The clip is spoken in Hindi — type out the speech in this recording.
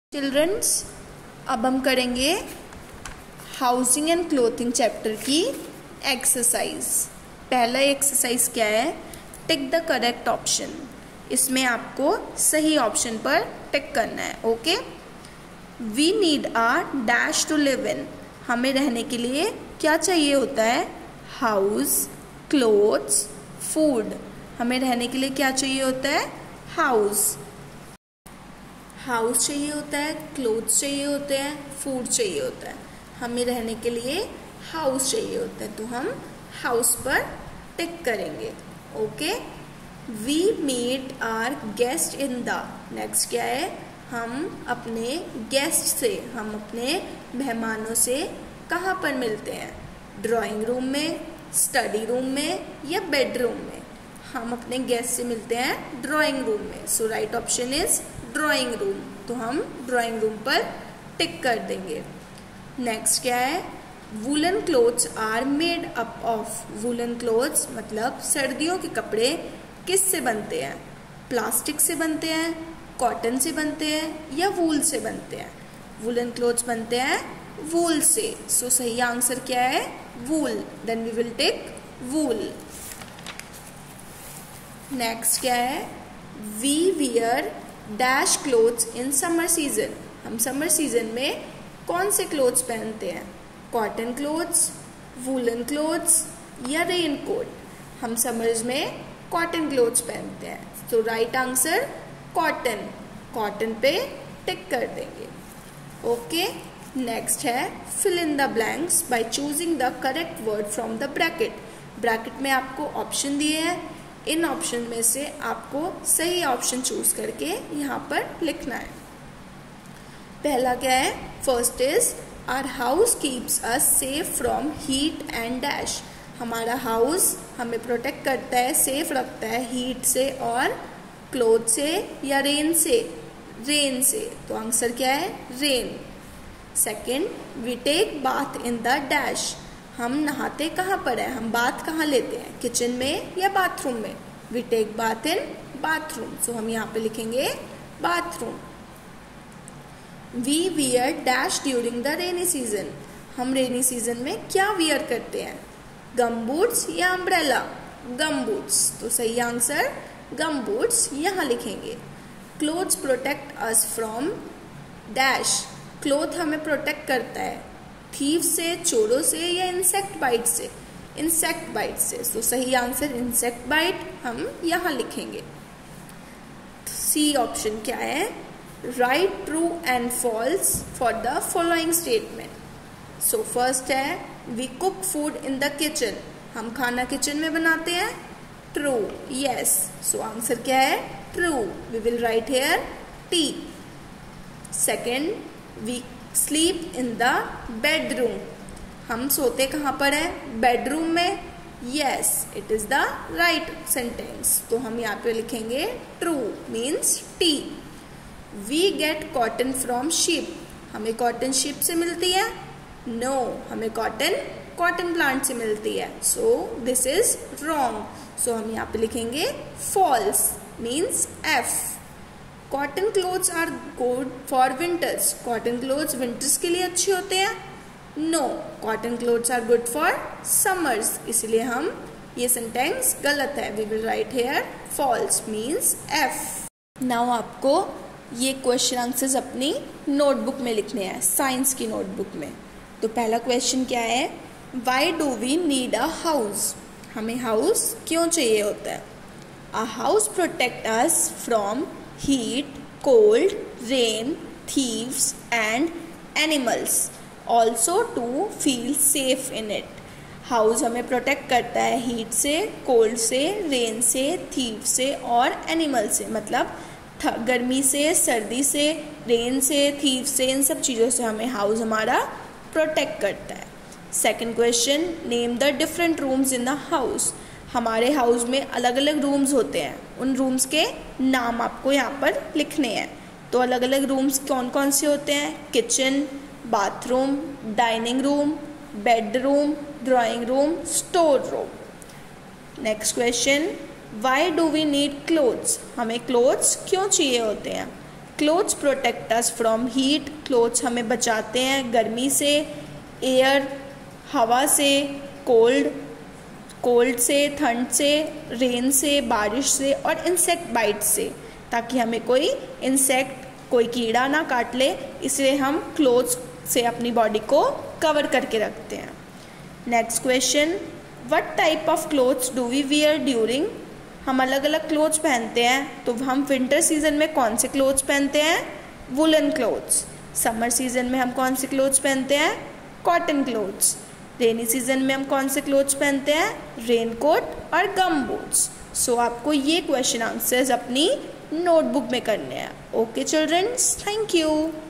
चिल्ड्रंस, अब हम करेंगे हाउसिंग एंड क्लोथिंग चैप्टर की एक्सरसाइज। पहला एक्सरसाइज क्या है? Tick the correct option. इसमें आपको सही ऑप्शन पर टिक करना है। Okay. We need a dash to live in. हमें रहने के लिए क्या चाहिए होता है? House, clothes, food. हमें रहने के लिए क्या चाहिए होता है? हाउस चाहिए होता है, क्लोथ्स चाहिए होते हैं, फूड चाहिए होता है। हमें रहने के लिए हाउस चाहिए होता है, तो हम हाउस पर टिक करेंगे। Okay. We meet our guest in the. Next क्या है? हम अपने गेस्ट से, हम अपने मेहमानों से कहाँ पर मिलते हैं? ड्राइंग रूम में, स्टडी रूम में या बेडरूम में? हम अपने गेस्ट से मिलते हैं ड्राइंग रूम में। So right option is drawing room. तो हम ड्राइंग रूम पर टिक कर देंगे। नेक्स्ट क्या है? Woollen clothes are made up of. Woollen clothes मतलब सर्दियों के कपड़े किस से बनते हैं? प्लास्टिक से बनते हैं, कॉटन से बनते हैं या वूल से बनते हैं? वुलन क्लोथ्स बनते हैं वूल से। सो सही आंसर क्या है? Wool. Then we will tick wool. Next क्या है? We wear dash clothes in summer season. हम समर सीजन में कौन से क्लोथ्स पहनते हैं? कॉटन क्लोथ्स, वूलन क्लोथ्स या रेन कोट? हम समर्स में कॉटन क्लोथ्स पहनते हैं। तो राइट आंसर कॉटन। कॉटन पे टिक कर देंगे। ओके। नेक्स्ट है fill in the blanks by choosing the correct word from the bracket. Bracket में आपको ऑप्शन दिए हैं, इन ऑप्शन में से आपको सही ऑप्शन चूज करके यहाँ पर लिखना है। पहला क्या है? First is our house keeps us safe from heat and dash. हमारा हाउस हमें प्रोटेक्ट करता है, सेफ रखता है हीट से और क्लोथ से या रेन से? रेन से। तो आंसर क्या है? Rain. Second, we take bath in the dash. हम नहाते कहाँ पर है? हम बाथ कहाँ लेते हैं? किचन में या बाथरूम में? We take bath in bathroom. So हम यहाँ पे लिखेंगे bathroom. We wear dash during the rainy season. हम रेनी सीजन में क्या वियर करते हैं? गम बूट्स या अम्ब्रेला? Gum boots. तो सही आंसर गम बूट्स यहाँ लिखेंगे। Clothes protect us from dash. Cloth हमें प्रोटेक्ट करता है थीव से, चोरों से या इंसेक्ट बाइट से? इंसेक्ट बाइट से। तो सही आंसर इंसेक्ट बाइट हम यहाँ लिखेंगे। सी ऑप्शन क्या है? Write true and false for the following statement. So first है we cook food in the kitchen. हम खाना किचन में बनाते हैं। ट्रू। यस। सो आंसर क्या है? True. We will write here T. Second, we sleep in the bedroom. हम सोते कहाँ पर है? बेडरूम में। Yes, it is the right sentence. तो हम यहाँ पे लिखेंगे true means T. We get cotton from sheep. हमें कॉटन शीप से मिलती है? नो, हमें कॉटन प्लांट से मिलती है। So this is wrong. So हम यहाँ पे लिखेंगे false means F. Cotton clothes are good for winters. Cotton clothes winters के लिए अच्छे होते हैं? No, cotton clothes are good for summers. इसलिए हम ये सेंटेंस गलत है। We will write here false means F. Now आपको ये क्वेश्चन आंसर्स अपनी नोटबुक में लिखने हैं, साइंस की नोटबुक में। तो पहला क्वेश्चन क्या है? Why do we need a house. हमें हाउस क्यों चाहिए होता है? A house protect us from heat, cold, rain, thieves and animals. Also to feel safe in it. House हमें प्रोटेक्ट करता है हीट से, कोल्ड से, रेन से, थीव से और एनिमल से। मतलब गर्मी से, सर्दी से, रेन से, थीव से, इन सब चीज़ों से हमें हाउस हमारा प्रोटेक्ट करता है। Second question, name the different rooms in the house. हमारे हाउस में अलग अलग रूम्स होते हैं, उन रूम्स के नाम आपको यहाँ पर लिखने हैं। तो अलग अलग रूम्स कौन कौन से होते हैं? Kitchen, bathroom, dining room, bedroom, drawing room, store room. Next question, why do we need clothes. हमें क्लोथ्स क्यों चाहिए होते हैं? Clothes protect us from heat, clothes हमें बचाते हैं गर्मी से, एयर हवा से, कोल्ड से, ठंड से, रेन से बारिश से, और इंसेक्ट बाइट से, ताकि हमें कोई इंसेक्ट कोई कीड़ा ना काट ले, इसलिए हम क्लोथ्स से अपनी बॉडी को कवर करके रखते हैं। Next question, what type of clothes do we wear during, हम अलग अलग क्लोथ्स पहनते हैं, तो हम विंटर सीजन में कौन से क्लोथ्स पहनते हैं, वुलन क्लोथ्स। समर सीजन में हम कौन से क्लोथ्स पहनते हैं, कॉटन क्लोथ्स। रेनी सीजन में हम कौन से क्लोथ्स पहनते हैं, रेन कोट और गम बूट्स। सो आपको ये क्वेश्चन आंसर्स अपनी नोटबुक में करने हैं। Okay childrens, thank you.